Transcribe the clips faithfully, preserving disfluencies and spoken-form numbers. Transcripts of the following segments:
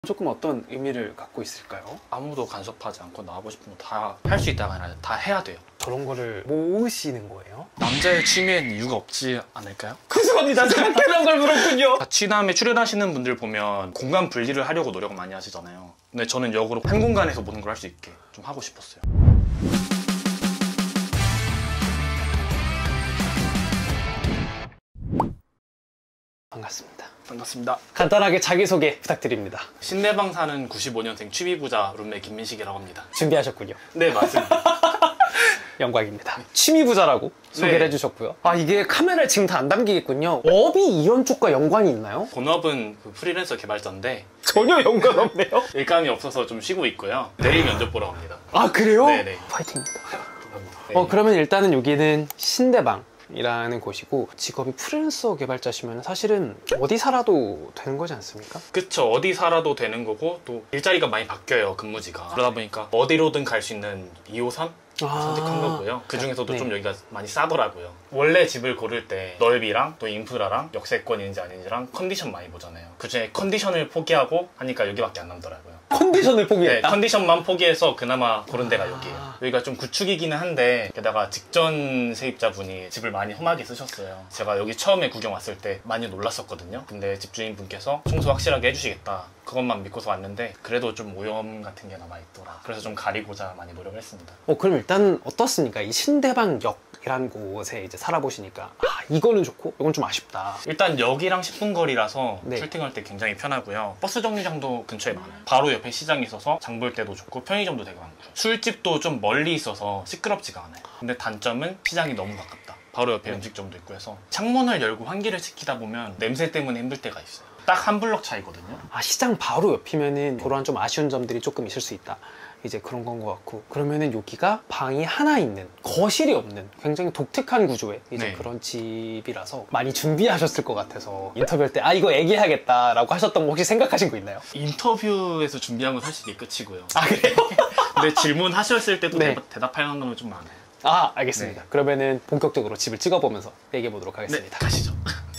조금 어떤 의미를 갖고 있을까요? 아무도 간섭하지 않고 나가고 싶으면 다 할 수 있다가 아니라 다 해야 돼요. 저런 거를 모으시는 거예요? 남자의 취미엔 이유가 없지 않을까요? 죄송합니다. 생각해놓은 걸 물었군요. 자취남에 출연하시는 분들 보면 공간 분리를 하려고 노력을 많이 하시잖아요. 근데 저는 역으로 한 공간에서 모든 걸 할 수 있게 좀 하고 싶었어요. 반갑습니다. 반갑습니다. 간단하게 자기소개 부탁드립니다. 신내방 사는 구십오 년생 취미부자 룸메 김민식이라고 합니다. 준비하셨군요. 네, 맞습니다. 영광입니다. 취미부자라고 소개를 네. 해주셨고요. 아, 이게 카메라에 지금 다 안 담기겠군요. 업이 이런 쪽과 연관이 있나요? 본업은 그 프리랜서 개발자인데 전혀 연관 없네요. 일감이 없어서 좀 쉬고 있고요. 내일 면접 보러 갑니다. 아, 그래요? 네네. 파이팅입니다. 네. 어, 그러면 일단은 여기는 신대방 이라는 곳이고, 직업이 프리랜서 개발자시면 사실은 어디 살아도 되는 거지 않습니까? 그쵸. 어디 살아도 되는 거고 또 일자리가 많이 바뀌어요, 근무지가. 그러다 보니까 어디로든 갈 수 있는 이 호 삼 아 선택한 거고요. 그 중에서도 네. 좀 여기가 많이 싸더라고요. 원래 집을 고를 때 넓이랑 또 인프라랑 역세권인지 아닌지랑 컨디션 많이 보잖아요. 그중에 컨디션을 포기하고 하니까 여기밖에 안 남더라고요. 컨디션을 네, 포기했다? 컨디션만 포기해서 그나마 고른 데가 아. 여기예요. 여기가 좀 구축이기는 한데 게다가 직전 세입자분이 집을 많이 험하게 쓰셨어요. 제가 여기 처음에 구경 왔을 때 많이 놀랐었거든요. 근데 집주인분께서 청소 확실하게 해주시겠다, 그것만 믿고서 왔는데 그래도 좀 오염 같은 게 남아있더라. 그래서 좀 가리고자 많이 노력을 했습니다. 어, 그럼 일단 어떻습니까? 이 신대방역이라는 곳에 이제 살아보시니까 아, 이거는 좋고 이건 좀 아쉽다. 일단 여기랑 십 분 거리라서 네. 출퇴근할 때 굉장히 편하고요. 버스 정류장도 근처에 많아요. 바로 옆에 시장이 있어서 장 볼 때도 좋고 편의점도 되게 많고요. 술집도 좀 멀리 있어서 시끄럽지가 않아요. 근데 단점은 시장이 너무 가깝다. 바로 옆에 음식점도 있고 해서 창문을 열고 환기를 시키다 보면 냄새 때문에 힘들 때가 있어요. 딱 한 블럭 차이거든요. 아, 시장 바로 옆이면은 그러한 좀 아쉬운 점들이 조금 있을 수 있다. 이제 그런 건 것 같고, 그러면은 여기가 방이 하나 있는, 거실이 없는 굉장히 독특한 구조의 이제 네. 그런 집이라서 많이 준비하셨을 것 같아서 인터뷰할 때 아, 이거 얘기하겠다라고 하셨던 거 혹시 생각하신 거 있나요? 인터뷰에서 준비한 건 사실 이게 끝이고요. 아, 그래요? 근데 질문하셨을 때도 네. 대답, 대답하는 거는 좀 많아요. 아, 알겠습니다. 네. 그러면은 본격적으로 집을 찍어보면서 얘기해 보도록 네, 하겠습니다. 가시죠.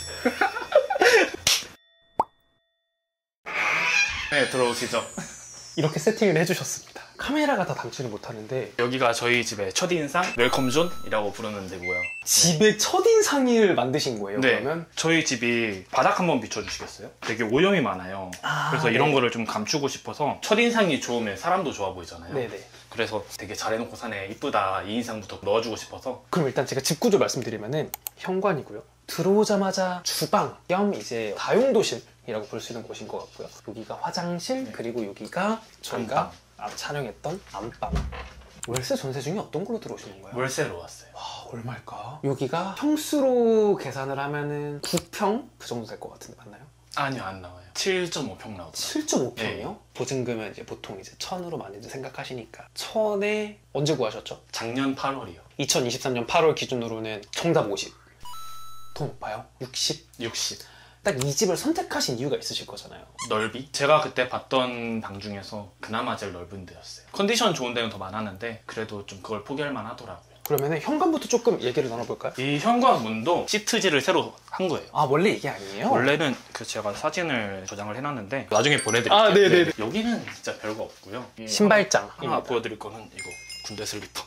네, 들어오시죠. 이렇게 세팅을 해주셨습니다. 카메라가 다 담지는 못하는데 여기가 저희 집의 첫인상 웰컴존이라고 부르는 데고요. 집의 첫인상을 만드신 거예요, 네, 그러면? 저희 집이 바닥 한번 비춰주시겠어요? 되게 오염이 많아요. 아, 그래서 네. 이런 거를 좀 감추고 싶어서 첫인상이 좋으면 사람도 좋아 보이잖아요. 네네. 그래서 되게 잘 해놓고 사네, 이쁘다, 이 인상부터 넣어주고 싶어서. 그럼 일단 제가 집 구조 말씀드리면은 현관이고요. 들어오자마자 주방 겸 이제 다용도실이라고 볼 수 있는 곳인 것 같고요. 여기가 화장실, 네. 그리고 여기가 저희가 안방. 아, 촬영했던 안방. 월세 전세 중에 어떤 걸로 들어오신 건가요? 월세로 왔어요. 와, 얼마일까? 여기가 평수로 계산을 하면은 구 평? 그 정도 될 것 같은데 맞나요? 아니요, 안 나와요. 칠 점 오 평 나오더라고요. 칠 점 오 평이요? 네. 보증금은 이제 보통 이제 천으로 많이들 생각하시니까 천에 언제 구하셨죠? 작년 팔월이요. 이천이십삼 년 팔월 기준으로는 정답 오십. 더 높아요? 육십? 육십. 딱 이 집을 선택하신 이유가 있으실 거잖아요. 넓이? 제가 그때 봤던 방 중에서 그나마 제일 넓은 데였어요. 컨디션 좋은 데는 더 많았는데 그래도 좀 그걸 포기할 만 하더라고요. 그러면 현관부터 조금 얘기를 나눠볼까요? 이 현관문도 시트지를 새로 한 거예요. 아, 원래 이게 아니에요? 원래는 그 제가 사진을 저장을 해놨는데 나중에 보내드릴게요. 아, 네네네. 네. 여기는 진짜 별거 없고요. 이 신발장. 하나, 하나 보여드릴 거는 이거 군대 슬리퍼.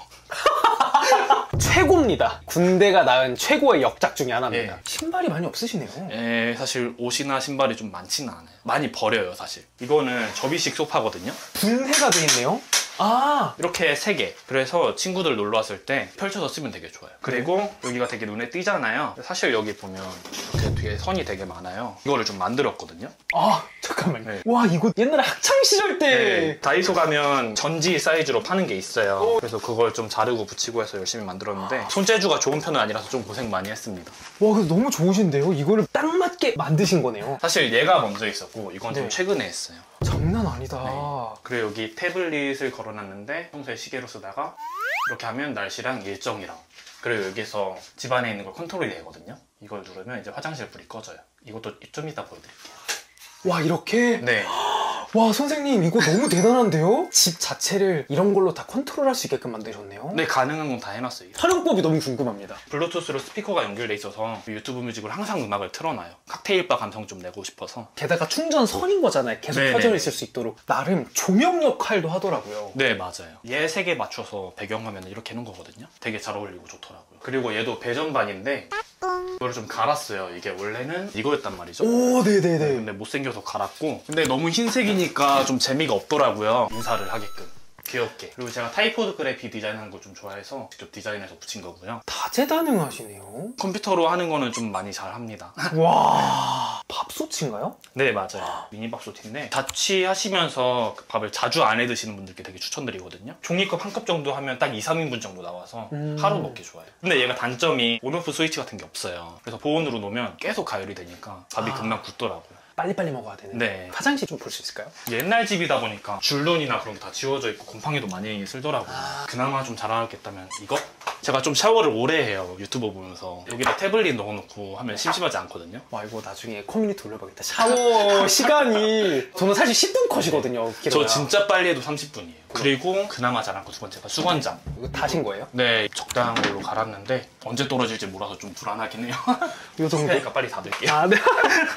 최고입니다. 군대가 낳은 최고의 역작 중에 하나입니다. 네. 신발이 많이 없으시네요. 에, 사실 옷이나 신발이 좀 많지는 않아요. 많이 버려요, 사실. 이거는 접이식 소파거든요. 분해가 돼 있네요. 아, 이렇게 세 개. 그래서 친구들 놀러 왔을 때 펼쳐서 쓰면 되게 좋아요. 그리고 여기가 되게 눈에 띄잖아요. 사실 여기 보면 이렇게 뒤에 선이 되게 많아요. 이거를 좀 만들었거든요. 아, 잠깐만요. 네. 와, 이거 옛날에 학창시절 때. 네. 다이소 가면 전지 사이즈로 파는 게 있어요. 그래서 그걸 좀 자르고 붙이고 해서 열심히 만들었는데 손재주가 좋은 편은 아니라서 좀 고생 많이 했습니다. 와, 근데 너무 좋으신데요? 이거를 딱 맞게 만드신 거네요. 사실 얘가 먼저 있었고 이건 좀 네. 최근에 했어요. 장난 아니다. 네. 그리고 여기 태블릿을 걸어놨는데 평소에 시계로 쓰다가 이렇게 하면 날씨랑 일정이랑, 그리고 여기서 집안에 있는 걸 컨트롤이 되거든요. 이걸 누르면 이제 화장실 불이 꺼져요. 이것도 좀 이따 보여드릴게요. 와, 이렇게? 네. 와 선생님 이거 너무 대단한데요? 집 자체를 이런 걸로 다 컨트롤할 수 있게끔 만드셨네요. 네, 가능한 건 다 해놨어요. 활용법이 너무 궁금합니다. 블루투스로 스피커가 연결돼 있어서 유튜브 뮤직으로 항상 음악을 틀어놔요. 칵테일바 감성 좀 내고 싶어서. 게다가 충전선인 거잖아요. 계속 네네. 켜져 있을 수 있도록. 나름 조명 역할도 하더라고요. 네, 맞아요. 얘 색에 맞춰서 배경화면을 이렇게 해놓은 거거든요. 되게 잘 어울리고 좋더라고요. 그리고 얘도 배전반인데 이거를 좀 갈았어요. 이게 원래는 이거였단 말이죠. 오 네네네. 근데 못생겨서 갈았고, 근데 너무 흰색이니까 좀 재미가 없더라고요. 인사를 하게끔 귀엽게. 그리고 제가 타이포그래피 디자인하는 거 좀 좋아해서 직접 디자인해서 붙인 거고요. 다재다능하시네요. 컴퓨터로 하는 거는 좀 많이 잘 합니다. 와 밥솥인가요? 네, 맞아요. 미니밥솥인데 자취하시면서 그 밥을 자주 안 해 드시는 분들께 되게 추천드리거든요. 종이컵 한 컵 정도 하면 딱 이, 삼 인분 정도 나와서 음. 하루 먹기 좋아요. 근데 얘가 단점이 온오프 스위치 같은 게 없어요. 그래서 보온으로 놓으면 계속 가열이 되니까 밥이 아. 금방 굳더라고요. 빨리빨리 먹어야 되는. 네. 화장실 좀 볼 수 있을까요? 옛날 집이다 보니까 줄눈이나 그런 게 다 지워져 있고 곰팡이도 많이 쓸더라고요. 아. 그나마 좀 잘하겠다면 이거? 제가 좀 샤워를 오래 해요, 유튜버 보면서. 여기다 태블릿 넣어놓고 하면 심심하지 않거든요. 와 이거 나중에 커뮤니티 올려봐야겠다. 샤워 시간이 저는 사실 십 분 컷이거든요. 저 진짜 빨리 해도 삼십 분이에요. 그리고 그나마 잘한 거 두 번째가 수건장. 이거 다신 거예요? 네, 적당한 걸로 갈았는데 언제 떨어질지 몰라서 좀 불안하긴 해요. 이 정도? 그러니까 빨리 닫을게요. 아, 네.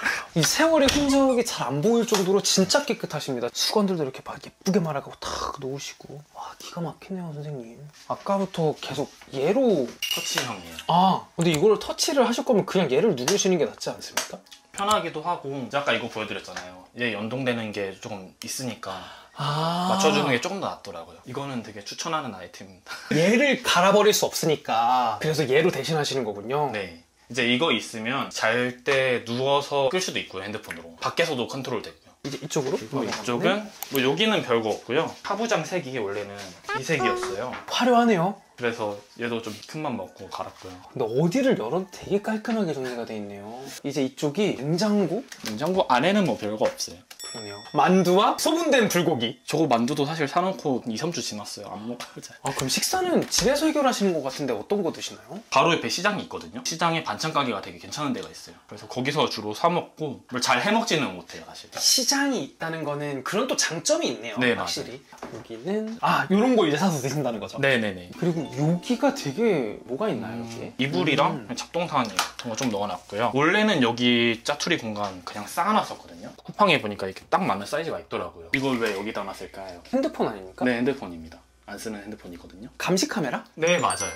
이 세월의 흔적이 잘 안 보일 정도로 진짜 깨끗하십니다. 수건들도 이렇게 막 예쁘게 말아가고 탁 놓으시고. 와, 기가 막히네요, 선생님. 아까부터 계속 얘로. 터치형이에요. 아, 근데 이걸 터치를 하실 거면 그냥 얘를 누르시는 게 낫지 않습니까? 편하기도 하고, 아까 이거 보여드렸잖아요. 얘 연동되는 게 조금 있으니까 아. 맞춰주는 게 조금 더 낫더라고요. 이거는 되게 추천하는 아이템입니다. 얘를 갈아버릴 수 없으니까. 그래서 얘로 대신하시는 거군요. 네. 이제 이거 있으면 잘 때 누워서 끌 수도 있고요, 핸드폰으로. 밖에서도 컨트롤 되고요. 이제 이쪽으로? 뭐 이쪽은 뭐 여기는 별거 없고요. 하부장 색이 원래는 이 색이었어요. 화려하네요. 그래서 얘도 좀 큰맘 먹고 갈았고요. 근데 어디를 열어도 되게 깔끔하게 정리가 돼 있네요. 이제 이쪽이 냉장고? 냉장고 안에는 뭐 별거 없어요. 그러네요. 만두와 소분된 불고기. 저거 만두도 사실 사놓고 이, 삼 주 지났어요. 안 먹어요. 잘. 아 그럼 식사는 집에서 해결하시는 것 같은데 어떤 거 드시나요? 바로 옆에 시장이 있거든요. 시장에 반찬 가게가 되게 괜찮은 데가 있어요. 그래서 거기서 주로 사 먹고 뭘 잘 해먹지는 못해요, 사실. 시장이 있다는 거는 그런 또 장점이 있네요. 네, 확실히. 여기는 아 이런 거 이제 사서 드신다는 거죠. 네네네. 그리고 여기가 되게 뭐가 있나요, 여기에? 이불이랑 음. 잡동사니 같은 거 좀 넣어놨고요. 원래는 여기 짜투리 공간 그냥 쌓아놨었거든요. 쿠팡에 보니까 이렇게 딱 맞는 사이즈가 있더라고요. 이걸 왜 여기다 놨을까요? 핸드폰 아닙니까? 네, 핸드폰입니다. 안 쓰는 핸드폰이거든요. 감시 카메라? 네, 맞아요.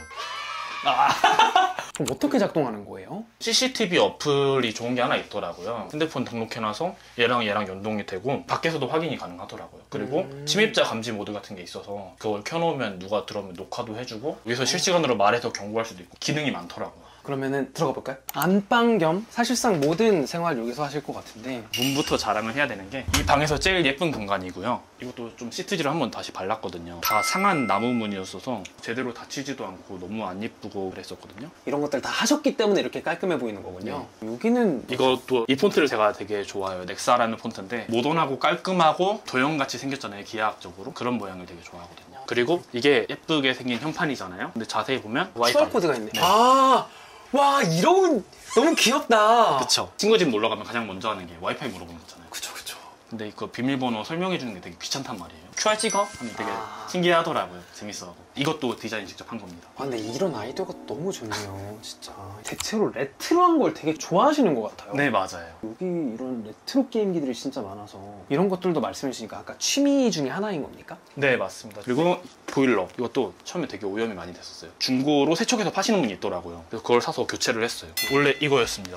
그럼 어떻게 작동하는 거예요? 씨씨티비 어플이 좋은 게 하나 있더라고요. 핸드폰 등록해놔서 얘랑 얘랑 연동이 되고 밖에서도 확인이 가능하더라고요. 그리고 음. 침입자 감지 모드 같은 게 있어서 그걸 켜놓으면 누가 들어오면 녹화도 해주고 여기서 실시간으로 말해서 경고할 수도 있고 기능이 많더라고요. 그러면은 들어가 볼까요? 안방 겸 사실상 모든 생활 여기서 하실 것 같은데 문부터 자랑을 해야 되는 게 이 방에서 제일 예쁜 공간이고요. 이것도 좀 시트지를 한번 다시 발랐거든요. 다 상한 나무 문이었어서 제대로 닫히지도 않고 너무 안 예쁘고 그랬었거든요. 이런 것들 다 하셨기 때문에 이렇게 깔끔해 보이는 거군요. 여기는 이것도 이 폰트를 제가 되게 좋아해요. 넥사라는 폰트인데 모던하고 깔끔하고 도형같이 생겼잖아요, 기하학적으로. 그런 모양을 되게 좋아하거든요. 그리고 이게 예쁘게 생긴 현판이잖아요. 근데 자세히 보면 와이파이 큐알코드가 있네. 네. 아, 와 이런 너무 귀엽다. 그쵸. 친구 집 놀러 가면 가장 먼저 하는 게 와이파이 물어보는 거잖아요. 그쵸 그쵸. 근데 그 비밀번호 설명해 주는 게 되게 귀찮단 말이에요. 큐알 찍어? 하면 되게 아. 신기하더라고요. 재밌어하고. 이것도 디자인 직접 한 겁니다. 아 근데 이런 아이디어가 너무 좋네요. 진짜. 대체로 레트로한 걸 되게 좋아하시는 것 같아요. 네, 맞아요. 여기 이런 레트로 게임기들이 진짜 많아서 이런 것들도 말씀해 주시니까 아까 취미 중에 하나인 겁니까? 네, 맞습니다. 그리고 보일러. 이것도 처음에 되게 오염이 많이 됐었어요. 중고로 세척해서 파시는 분이 있더라고요. 그래서 그걸 사서 교체를 했어요. 원래 이거였습니다.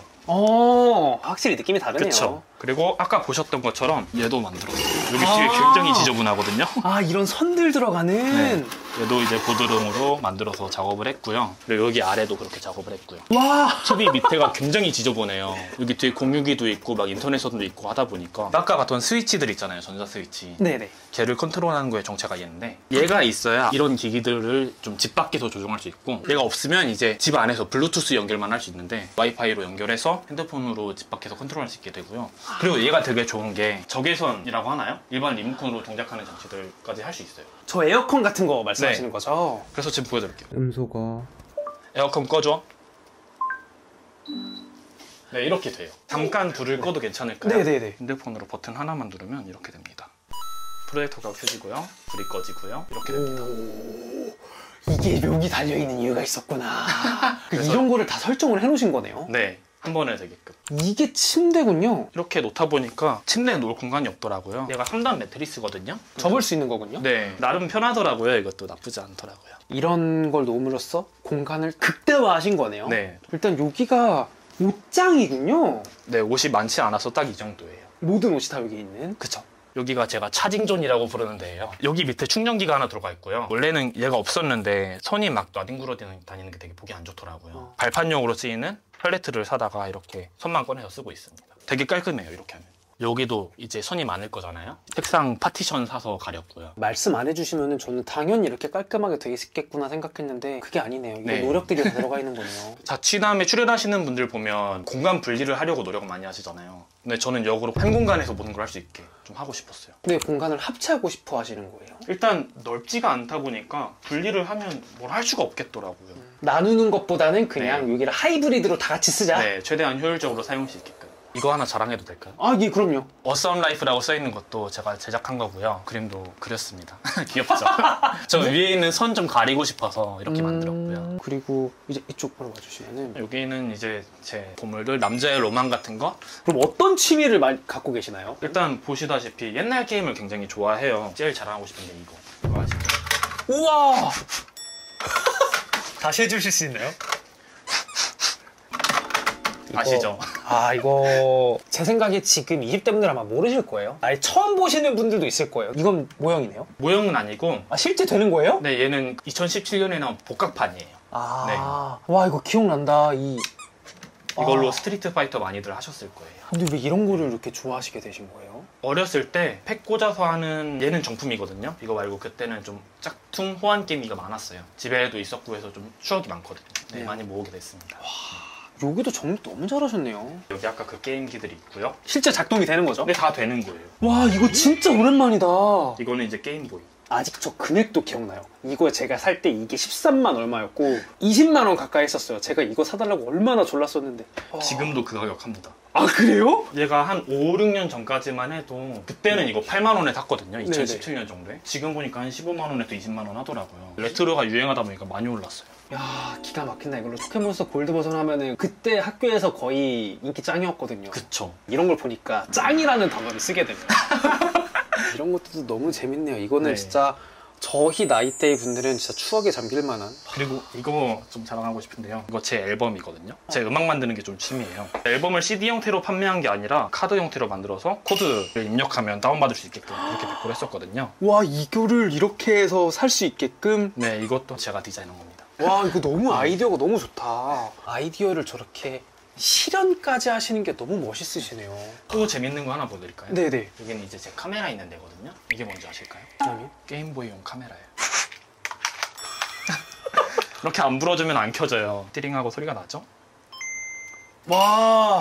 어, 확실히 느낌이 다르네요. 그쵸. 그리고 아까 보셨던 것처럼 얘도 만들었어요. 여기 아. 뒤에 굉장히 지저분하거든요. 아 이런 선들 들어가는. 네. 얘도 이제 보드룸으로 만들어서 작업을 했고요. 그리고 여기 아래도 그렇게 작업을 했고요. 와. 티비 밑에가 굉장히 지저분해요. 여기 뒤에 공유기도 있고 막 인터넷선도 있고 하다 보니까 아까 봤던 스위치들 있잖아요. 전자 스위치. 네네. 걔를 컨트롤하는 거에 정체가 얘인데 얘가 있어야 이런 기기들을 좀 집 밖에서 조종할 수 있고 얘가 없으면 이제 집 안에서 블루투스 연결만 할 수 있는데 와이파이로 연결해서 핸드폰으로 집 밖에서 컨트롤할 수 있게 되고요. 그리고 얘가 되게 좋은 게 적외선이라고 하나요? 일반 리모컨으로 동작하는 장치들까지 할 수 있어요. 저 에어컨 같은 거 말씀하시는 네. 거죠? 그래서 지금 보여드릴게요. 음소거. 에어컨 꺼줘. 네, 이렇게 돼요. 잠깐 불을 꺼도 괜찮을까요? 네네네. 핸드폰으로 버튼 하나만 누르면 이렇게 됩니다. 프로젝터가 켜지고요. 불이 꺼지고요. 이렇게 됩니다. 오, 이게 묘기 달려있는 이유가 있었구나. 그래서- 이런 거를 다 설정을 해놓으신 거네요. 네, 한 번에 되게끔. 이게 침대군요. 이렇게 놓다 보니까 침대에 놓을 공간이 없더라고요. 얘가 삼 단 매트리스거든요. 접을 수 있는 거군요. 네, 나름 편하더라고요. 이것도 나쁘지 않더라고요. 이런 걸 놓음으로써 공간을 극대화하신 거네요. 네, 일단 여기가 옷장이군요. 네, 옷이 많지 않아서 딱 이 정도예요. 모든 옷이 다 여기 있는. 그쵸. 여기가 제가 차징존이라고 부르는 데예요. 여기 밑에 충전기가 하나 들어가 있고요. 원래는 얘가 없었는데 손이 막 나뒹굴어 다니는 게 되게 보기 안 좋더라고요. 어. 발판용으로 쓰이는 팔레트를 사다가 이렇게 손만 꺼내서 쓰고 있습니다. 되게 깔끔해요, 이렇게 하면. 여기도 이제 손이 많을 거잖아요. 책상 파티션 사서 가렸고요. 말씀 안 해주시면 저는 당연히 이렇게 깔끔하게 돼 있겠구나 생각했는데 그게 아니네요. 이거 네. 노력들이 다 들어가 있는 거네요. 자취남에 출연하시는 분들 보면 공간 분리를 하려고 노력을 많이 하시잖아요. 근데 저는 역으로 한 공간에서 모든 걸 할 수 있게 좀 하고 싶었어요. 근데 공간을 합체하고 싶어 하시는 거예요? 일단 넓지가 않다 보니까 분리를 하면 뭘 할 수가 없겠더라고요. 나누는 것보다는 그냥 네. 여기를 하이브리드로 다 같이 쓰자? 네, 최대한 효율적으로 사용할 수 있게끔. 이거 하나 자랑해도 될까요? 아, 예, 그럼요. 어썸 라이프라고 써있는 것도 제가 제작한 거고요. 그림도 그렸습니다. 귀엽죠? 저 위에 있는 선 좀 가리고 싶어서 이렇게 만들었고요. 음, 그리고 이제 이쪽으로 와주시면은 여기는 이제 제 보물들, 남자의 로망 같은 거. 그럼 어떤 취미를 많이 갖고 계시나요? 일단 보시다시피 옛날 게임을 굉장히 좋아해요. 제일 자랑하고 싶은 게 이거. 이거 아시죠? 우와! 다시 해주실 수 있나요? 이거- 아시죠? 아, 이거 제 생각에 지금 이십 대 분들 아마 모르실 거예요. 아예 처음 보시는 분들도 있을 거예요. 이건 모형이네요. 모형은 아니고, 아, 실제 되는 거예요? 네, 얘는 이천십칠 년에 나온 복각판이에요. 아, 와, 이거 기억난다. 이 이걸로 아. 스트리트 파이터 많이들 하셨을 거예요. 근데 왜 이런 거를 이렇게 좋아하시게 되신 거예요? 어렸을 때 팩 꽂아서 하는 얘는 정품이거든요. 이거 말고 그때는 좀 짝퉁 호환 게임기가 많았어요. 집에도 있었고 해서 좀 추억이 많거든요. 네, 네. 많이 모으게 됐습니다. 여기도 정리 너무 잘하셨네요. 여기 아까 그 게임기들이 있고요. 실제 작동이 되는 거죠? 근데 다 되는 거예요. 와, 이거 진짜 오랜만이다. 이거는 이제 게임보이. 아직 저 금액도 기억나요. 이거 제가 살 때 이게 십삼만 얼마였고 이십만 원 가까이 했었어요. 제가 이거 사달라고 얼마나 졸랐었는데. 와. 지금도 그 가격 합니다. 아, 그래요? 얘가 한 오, 육 년 전까지만 해도 그때는 이거 팔만 원에 샀거든요. 이천십칠 년 정도에. 지금 보니까 한 십오만 원에도 이십만 원 하더라고요. 레트로가 유행하다 보니까 많이 올랐어요. 야, 기가 막힌다. 이걸로 포켓몬스터 골드 버전 하면은 그때 학교에서 거의 인기 짱이었거든요. 그쵸. 이런 걸 보니까 짱이라는 단어를 쓰게 됩니다. 이런 것도 너무 재밌네요. 이거는 네. 진짜 저희 나이대의 분들은 진짜 추억에 잠길 만한. 그리고 이거 좀 자랑하고 싶은데요. 이거 제 앨범이거든요. 제 음악 만드는 게 좀 취미예요. 앨범을 씨디 형태로 판매한 게 아니라 카드 형태로 만들어서 코드를 입력하면 다운받을 수 있게끔 이렇게 배포를 했었거든요. 와, 이거를 이렇게 해서 살 수 있게끔. 네, 이것도 제가 디자인한 겁니다. 와, 이거 너무 아이디어가 너무 좋다. 아이디어를 저렇게 실현까지 하시는 게 너무 멋있으시네요. 또 재밌는 거 하나 보여드릴까요? 네네. 여기는 이제 제 카메라 있는 데거든요. 이게 뭔지 아실까요? 아니? 게임보이용 카메라예요. 이렇게 안 불어주면 안 켜져요. 띠링하고 소리가 나죠? 와,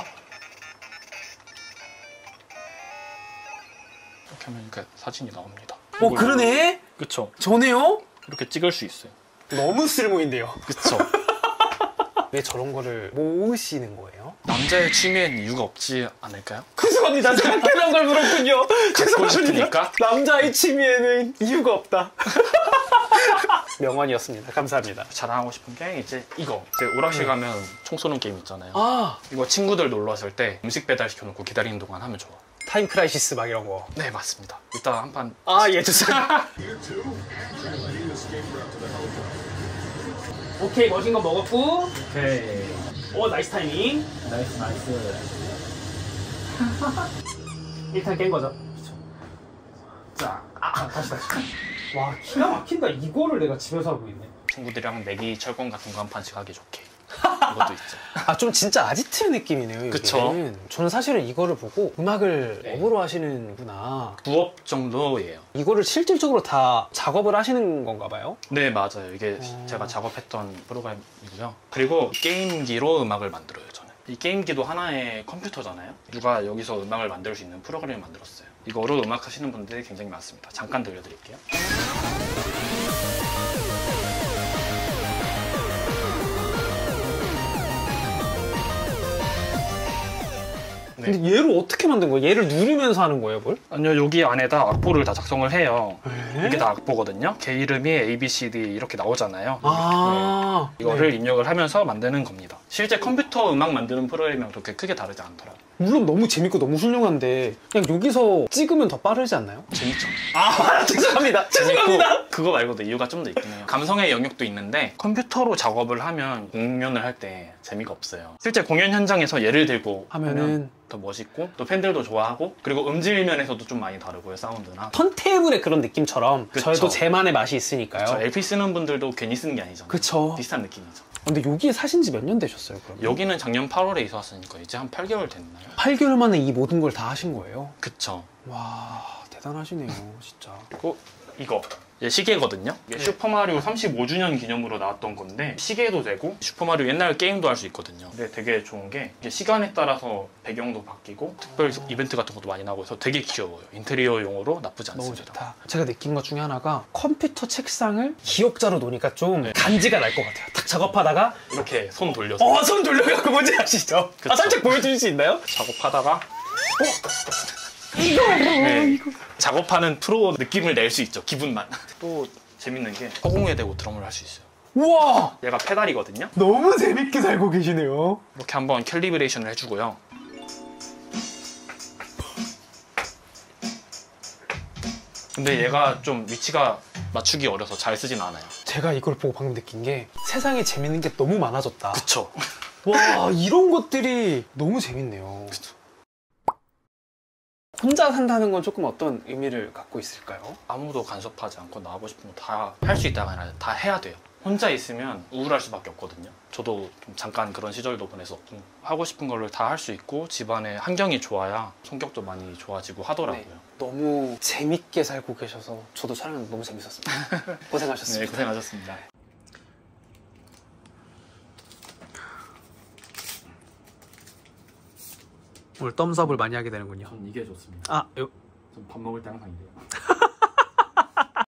이렇게 하면 이렇게 사진이 나옵니다. 어, 그러네? 그쵸? 저네요? 이렇게 찍을 수 있어요. 너무 쓸모인데요. 그쵸? 왜 저런 거를 모으시는 거예요? 남자의 취미엔 이유가 없지 않을까요? 죄송합니다. 생각해놓은 걸 물었군요. 갖고 싶으니까? 남자의 취미에는 이유가 없다. 명언이었습니다. 감사합니다. 자랑하고 싶은 게 이제 이거. 이제 오락실 가면 총 쏘는 게임 있잖아요. 아, 이거 친구들 놀러 왔을 때 음식 배달 시켜놓고 기다리는 동안 하면 좋아. 타임 크라이시스 막 이런 거. 네, 맞습니다. 이따 한 판. 아, 예, 좋습니다. 오케이, 멋진 거 먹었고. 오케이. 오, 나이스 타이밍. 나이스, 나이스. 일 탄 깬 거죠. 자, 아, 다시 다시. 와, 기가 막힌다. 이거를 내가 집에서 하고 있네. 친구들이랑 내기 철권 같은 거 한 판씩 하기 좋게. 이것도 있죠. 아, 좀 진짜 아지트 느낌이네요. 그쵸. 여기는. 저는 사실은 이거를 보고 음악을 네. 업으로 하시는구나. 부업 정도예요. 이거를 실질적으로 다 작업을 하시는 건가 봐요? 네, 맞아요. 이게 어. 제가 작업했던 프로그램이고요. 그리고 게임기로 음악을 만들어요, 저는. 이 게임기도 하나의 컴퓨터잖아요. 누가 여기서 음악을 만들 수 있는 프로그램을 만들었어요. 이거로 음악 하시는 분들이 굉장히 많습니다. 잠깐 들려드릴게요. 근데 얘를 어떻게 만든 거예요? 얘를 누르면서 하는 거예요, 뭘? 아니요, 여기 안에다 악보를 다 작성을 해요. 에? 이게 다 악보거든요. 개 이름이 A, B, C, D 이렇게 나오잖아요. 아, 네. 이거를 네. 입력을 하면서 만드는 겁니다. 실제 컴퓨터 음악 만드는 프로그램이랑 그렇게 크게 다르지 않더라고요. 물론 너무 재밌고 너무 훌륭한데 그냥 여기서 찍으면 더 빠르지 않나요? 재밌죠. 아, 죄송합니다. 재밌고 그거 말고도 이유가 좀 더 있긴 해요. 감성의 영역도 있는데 컴퓨터로 작업을 하면 공연을 할 때 재미가 없어요. 실제 공연 현장에서 예를 들고 하면은 하면 더 멋있고 또 팬들도 좋아하고 그리고 음질 면에서도 좀 많이 다르고요. 사운드나. 턴테이블의 그런 느낌처럼 그쵸. 저희도 제만의 맛이 있으니까요. 저 엘피 쓰는 분들도 괜히 쓰는 게 아니잖아요. 그쵸. 비슷한 느낌이죠. 근데 여기 사신 지 몇 년 되셨어요, 그럼? 여기는 작년 팔월에 이사 왔으니까 이제 한 팔 개월 됐나요? 팔 개월 만에 이 모든 걸 다 하신 거예요? 그쵸. 와, 대단하시네요, 진짜. 그리고 이거 이게 시계거든요. 이게 네. 슈퍼마리오 삼십오 주년 기념으로 나왔던 건데 시계도 되고 슈퍼마리오 옛날 게임도 할 수 있거든요. 근데 되게 좋은 게 이게 시간에 따라서 배경도 바뀌고 특별 이벤트 같은 것도 많이 나오고 해서 되게 귀여워요. 인테리어용으로 나쁘지 너무 않습니다. 좋다. 제가 느낀 것 중에 하나가 컴퓨터 책상을 기억자로 놓으니까 좀 네. 간지가 날 것 같아요. 딱 작업하다가 이렇게 손 돌려서 어, 손 돌려갖고 뭔지 아시죠? 그쵸. 아, 살짝 보여주실 수 있나요? 작업하다가 이거! 네. 작업하는 프로 느낌을 낼 수 있죠. 기분만. 또 재밌는 게 허공에 대고 드럼을 할 수 있어요. 우와! 얘가 페달이거든요. 너무 재밌게 살고 계시네요. 이렇게 한번 캘리브레이션을 해주고요. 근데 얘가 좀 위치가 맞추기 어려서 잘 쓰진 않아요. 제가 이걸 보고 방금 느낀 게 세상에 재밌는 게 너무 많아졌다. 그쵸. 와, 이런 것들이 너무 재밌네요. 그쵸. 혼자 산다는 건 조금 어떤 의미를 갖고 있을까요? 아무도 간섭하지 않고 나 하고 싶은 거 다 할 수 있다가 아니라 다 해야 돼요. 혼자 있으면 우울할 수밖에 없거든요. 저도 좀 잠깐 그런 시절도 보냈었고 하고 싶은 거를 다 할 수 있고 집안의 환경이 좋아야 성격도 많이 좋아지고 하더라고요. 네, 너무 재밌게 살고 계셔서 저도 촬영 너무 재밌었습니다. 고생하셨습니다. 네, 고생하셨습니다. 오늘 덤스업을 많이 하게 되는군요. 전 이게 좋습니다. 아, 요, 전 밥 먹을 때 항상 이래요.